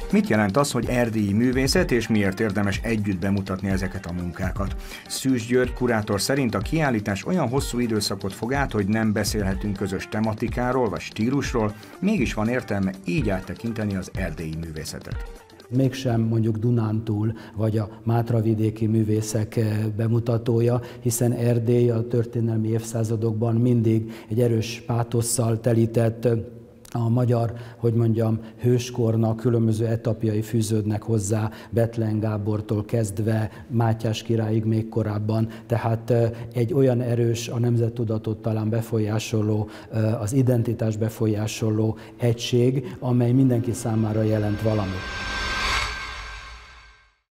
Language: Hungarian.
Mit jelent az, hogy erdélyi művészet, és miért érdemes együtt bemutatni ezeket a munkákat? Szűcs György kurátor szerint a kiállítás olyan hosszú időszakot fog át, hogy nem beszélhetünk közös tematikáról vagy stílusról, mégis van értelme így áttekinteni az erdélyi művészetet. Mégsem mondjuk Dunántúl vagy a mátravidéki művészek bemutatója, hiszen Erdély a történelmi évszázadokban mindig egy erős pátosszal telített, a magyar, hogy mondjam, hőskornak különböző etapjai fűződnek hozzá, Bethlen Gábortól kezdve Mátyás királyig még korábban, tehát egy olyan erős, a nemzettudatot talán befolyásoló, az identitás befolyásoló egység, amely mindenki számára jelent valamit.